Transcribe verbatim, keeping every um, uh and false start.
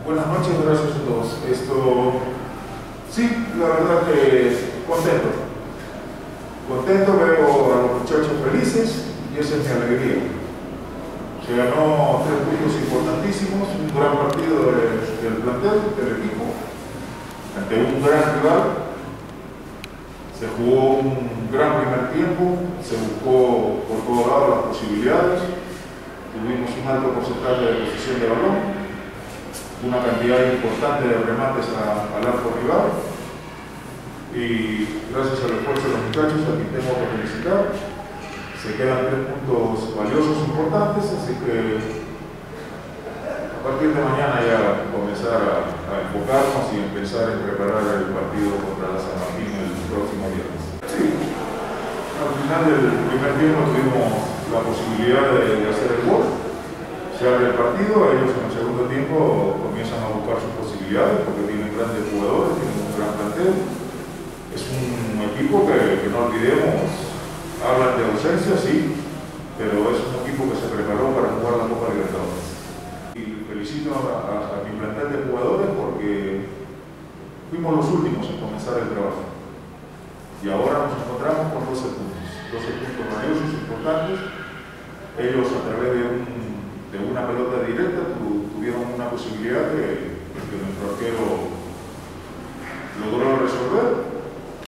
Buenas noches, gracias a todos. Esto, sí, la verdad que contento. Contento, veo a los muchachos felices y esa es mi alegría. Se ganó tres puntos importantísimos, un gran partido de, del plantel, del equipo, ante un gran rival. Se jugó un gran primer tiempo, se buscó por todos lados las posibilidades, tuvimos un alto porcentaje de posesión de balón, una cantidad importante de remates a, al arco rival, y gracias al esfuerzo de los muchachos, a quien tengo que felicitar, se quedan tres puntos valiosos importantes, así que a partir de mañana ya comenzar a, a enfocarnos y empezar a preparar el partido contra la San Martín el próximo viernes. Sí, al final del primer tiempo tuvimos la posibilidad de, de hacer el gol. Se abre el partido, ellos en el segundo tiempo comienzan a buscar sus posibilidades porque tienen grandes jugadores, tienen un gran plantel. Es un equipo que, que no olvidemos, hablan de ausencia, sí, pero es un equipo que se preparó para jugar la Copa Libertadores. Y felicito a, a, a mi plantel de jugadores porque fuimos los últimos en comenzar el trabajo. Y ahora nos encontramos con doce puntos, doce puntos valiosos, importantes. Ellos a través de, un, de una pelota directa tu, tuvieron una posibilidad que, que nuestro arquero logró resolver